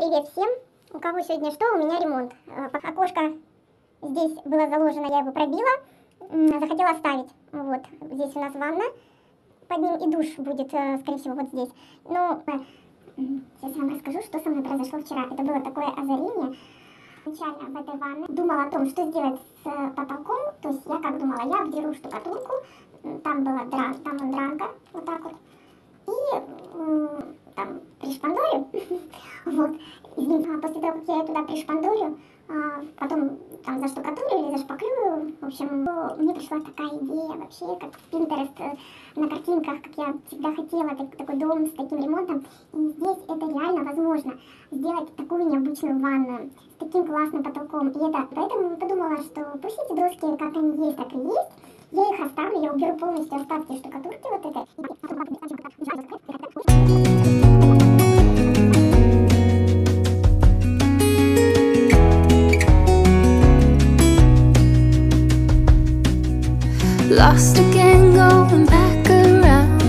Привет всем! У кого сегодня что, у меня ремонт. Окошко здесь было заложено, я его пробила, захотела оставить. Вот, здесь у нас ванна, под ним и душ будет, скорее всего, вот здесь. Но сейчас я вам расскажу, что со мной произошло вчера. Это было такое озарение. Изначально в этой ванне думала о том, что сделать с потолком. То есть я как думала, я обдеру штукатурку, там была дранка, вот так вот. И там пришпандорю. Вот. После того, как я ее туда пришпандорю, потом там заштукатурю или зашпаклюю, в общем, мне пришла такая идея вообще, как в Pinterest на картинках, как я всегда хотела, такой дом с таким ремонтом. И здесь это реально возможно, сделать такую необычную ванную с таким классным потолком. И это, поэтому подумала, что пусть эти доски, как они есть, так и есть. Я их оставлю, я уберу полностью остатки штукатурки вот этой. Lost again, going back around,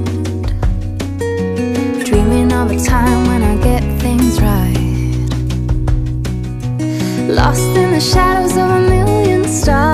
dreaming of a time when I get things right. Lost in the shadows of a million stars.